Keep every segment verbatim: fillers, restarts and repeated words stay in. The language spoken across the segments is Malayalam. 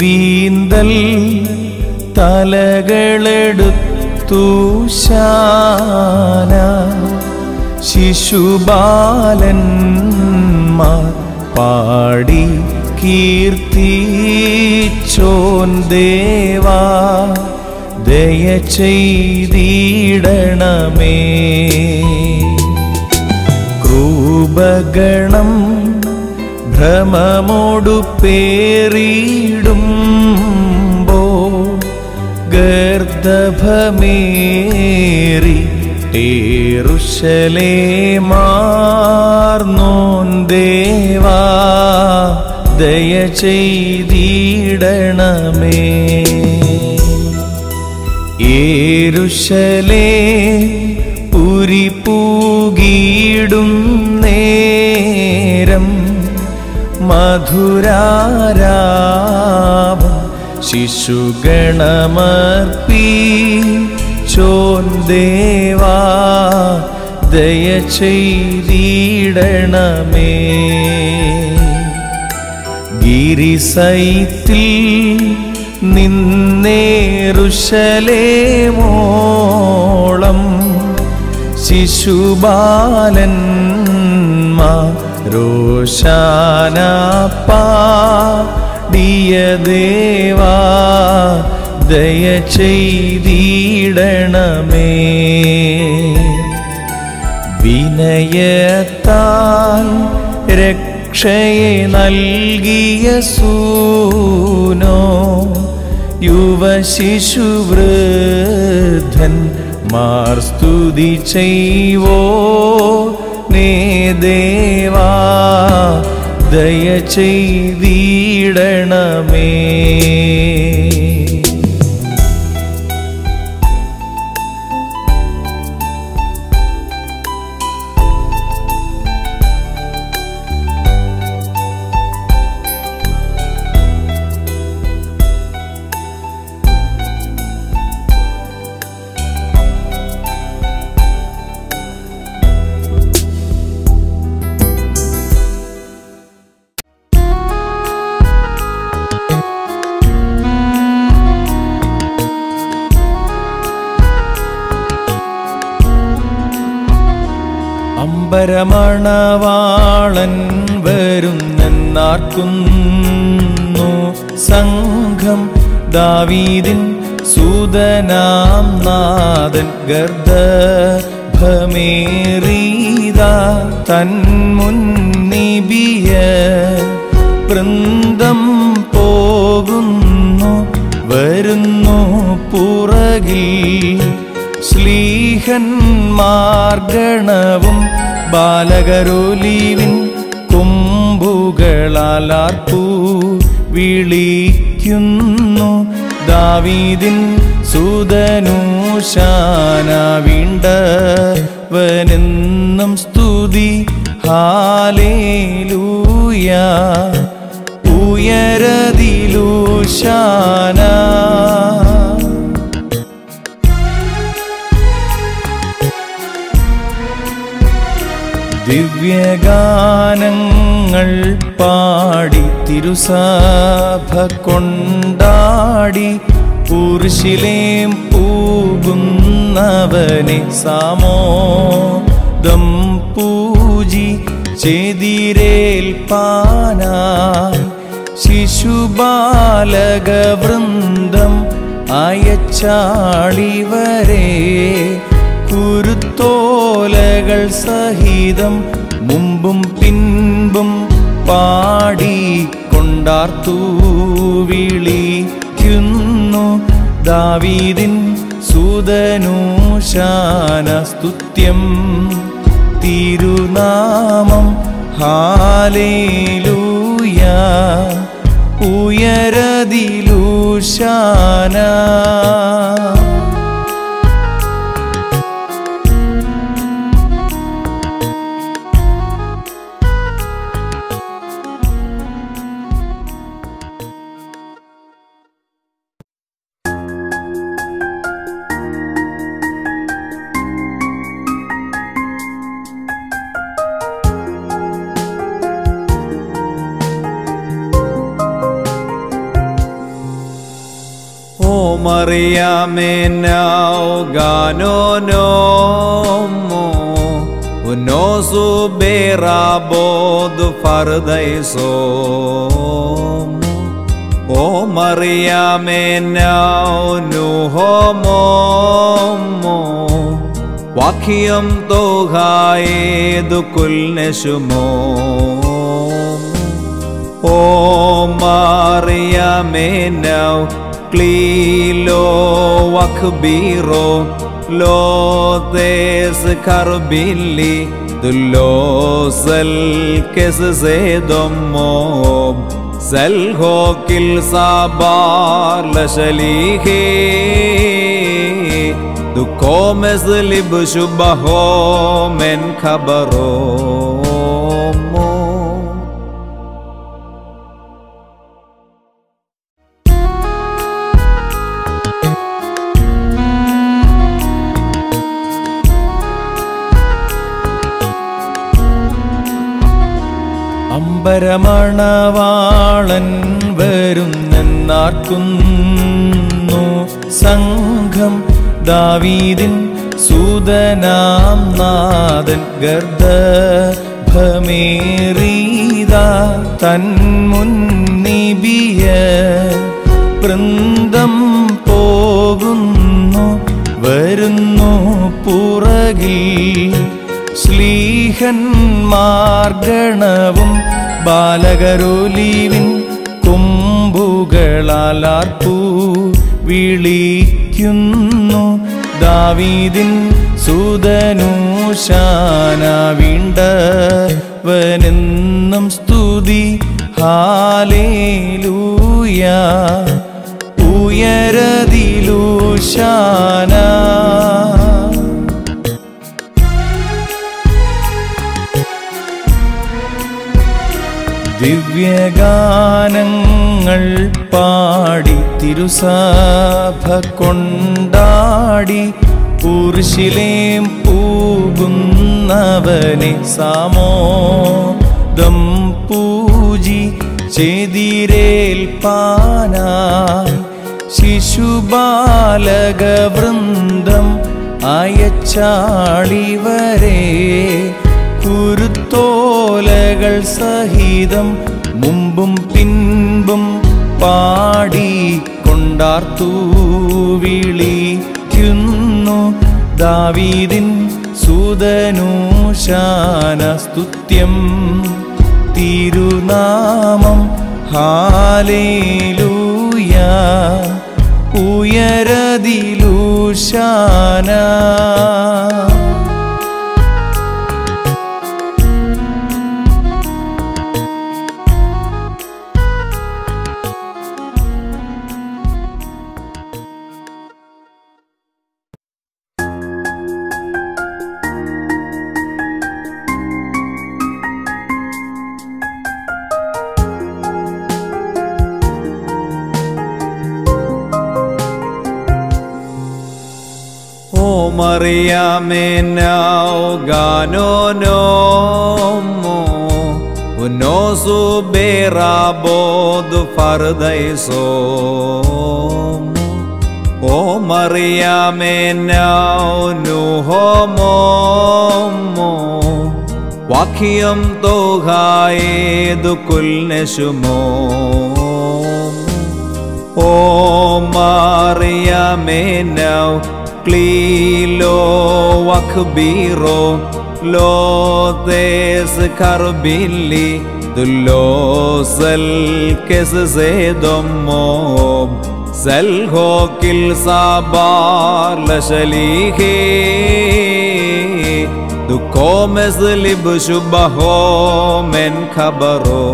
ഇടിവീന്തൽ തലകളെടുത്തു ശാന ശിശുബാലന്മാർ പാടി കീർത്തിച്ചോൻ ദേവാ ദയ ചെയ്തിടണമേ. ക്രൂപഗണം ഭ്രമമോടു പേറിടുമ്പോ ഗർദഭമേറി യെരൂശലേമാർന്നോൻ ദേവാ ദയ ചെയ്തിടണമേ. യെരൂശലേം പുരി പൂകിയിടും നേരം മധുരാരാപം ശിശുഗണമർപ്പിച്ചോൻ ദേവാ ദയ ചെയ്തിടണമേ. ഗിരിസൈത്തിൽ നിന്നേറുശലേമോളം ശിശുബാലന്മാരോശാന പാടിയ ദേവാ ദയ ചെയ്തിടണമേ. വിനയത്താൽ രക്ഷയെ നൽകിയ സൂനോ യുവശിശുവൃദ്ധൻ മാർ സ്തുതി ചെയ്വോ നേ ദേവാ ദയ ചെയ്തിടണമേ. അമ്പരമണവാളൻ വരുന്നെന്നാർക്കുന്നു സംഘം ദാവീദിൻ സൂതനാം നാഥൻ ഗർദഭമേറിയതാ തൻ മുന്നിബിയ വൃന്ദം പോകുന്നു വരുന്നു പുറകിൽ ശ്ലീഹന്മാർഗണവും ബാലകരോലീവിൻ കൊമ്പുകളാലാർപ്പൂ വിളിക്കുന്നു ദാവീദിൻ സൂതനൂശാന വീണ്ടവനെന്നും സ്തുതി ഹാലേലൂയ ഉയരതിലൂശാന. ദിവ്യഗാനങ്ങൾ പാടി തിരുസഭ കൊണ്ടാടി ഉർശിലേം പൂകുന്നവനെ സാമോദം പൂജി ചെതിരേൽപ്പാനായി ശിശുബാലകവൃന്ദം അയച്ചാളിവരെ കുരുത്തോലകൾ സഹിതം മുമ്പും പിൻപും പാടിക്കൊണ്ടാർത്തു വിളിക്കുന്നു ദാവീദിൻ സൂതനൂശാന സ്തുത്യം തിരുനാമം ഹാലേലൂയ ഉയരതിലൂശാന. Mariamenau ganonomo Unosu berabod fardaisom O Mariamenau nuhomomo Wakyam tohaedu kulneshumo O Mariamenau Klilo wakbiro lo des karbili dulosel kes zedomob zel hokil sabar lashalihe dukomes lib shubaho men khabaro അമ്പരമണവാളൻ വരുന്നെന്നാർക്കുന്നു സംഘം ദാവീദിൻ സൂതനാം നാഥൻ ഗർദ്ദഭമേറിയതാ തൻ മുന്നിബിയ വൃന്ദം പോകുന്നു വരുന്നു പുറകിൽ ശ്ലീഹന്മാർഗണവും ബാലകരോലീവിൻ കൊമ്പുകളാലാർപ്പൂ വിളിക്കുന്നു ദാവീദിൻ സുതനൂശാന വീണ്ടവനെന്നും സ്തുതി ഹാലേലൂയ ഉയരതിലൂശാന ദിവ്യഗാനങ്ങൾ പാടി തിരുസഭ കൊണ്ടാടി ഉർശിലേം പൂകുന്നവനെ സാമോദം പൂജി ചെതിരേൽപ്പാനായി ശിശുബാലകവൃന്ദം അയച്ചാളിവരെ കുരുത്തോലകൾ സഹിതം മുമ്പും പിൻപും പാടിക്കൊണ്ടാർത്തു വിളിക്കുന്നു ദാവീദിൻ സുതനൂശാന സ്തുത്യം തിരുനാമം ഹാലേലൂയ ഉയരതിലൂശാന Mariamenau ganonomo Unosu berabod fardaisom O Mariamenau nuhomomo Wakyam tohaedu kulneshumo O Mariamenau Klilo wakbiro lo des karbili dulosel kes zedomob zel hokil sabar lashalihe dukomes lib shubaho men khabaro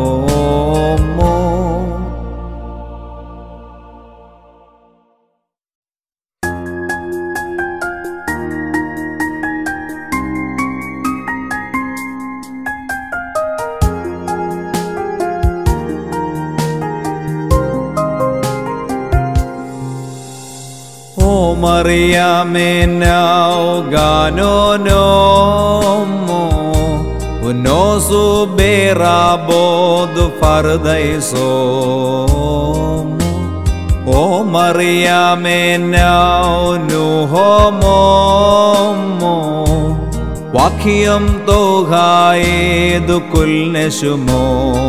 Mariamenau ganonomo Unosu berabod fardaisom O Mariamenau nu homo Wakiam tohae du kulneshumo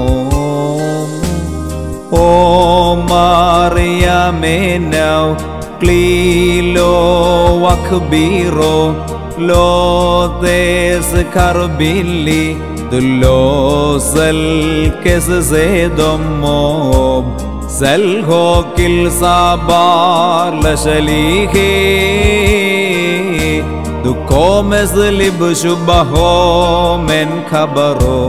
O Mariamenau Klilo wakbiro Lo des karbili Dulosel kes zedomob Zelho kil sabar lashalihi Dukomes lib shubaho men khabaro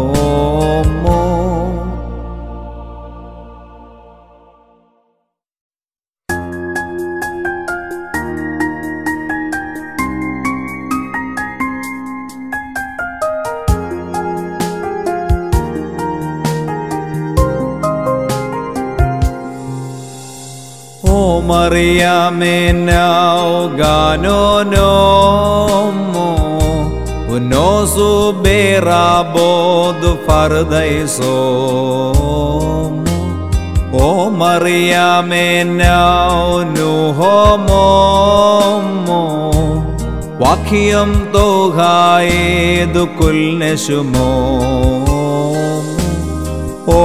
O Mariamenau gano nomo Unosu berabo du fardaisom O Mariamenau nu homo Wakiam tohae du kulneshumo O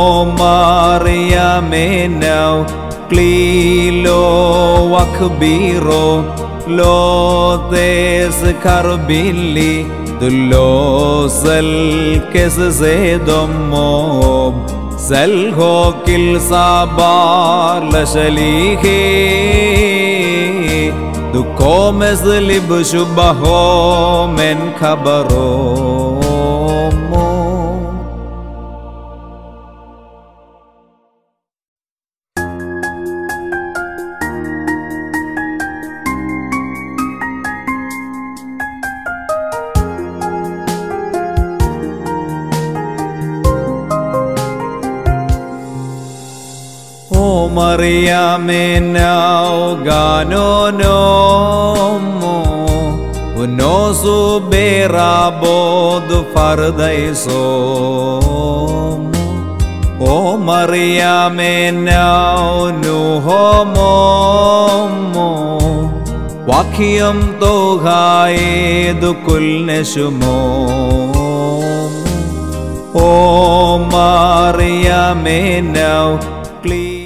Mariamenau Klilo wakbiro Lo des karbili Dulosel kes zedomob Zelho kil sabar lashalihi Dukomes lib shubaho men khabaro O Mariamenau gano nomo Unosu berabo du fardaisom O Mariamenau nu homo Wakiam tohae du kulneshumo O Mariamenau Clean